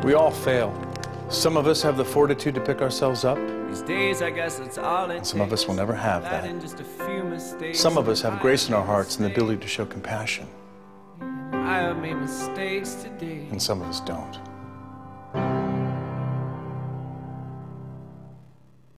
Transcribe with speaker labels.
Speaker 1: We all fail. Some of us have the fortitude to pick ourselves up.
Speaker 2: These days, I guess it's all it
Speaker 1: And some of us will never have that. Some of us have grace in our hearts and the ability to show compassion.
Speaker 2: I have made mistakes today.
Speaker 1: And some of us don't.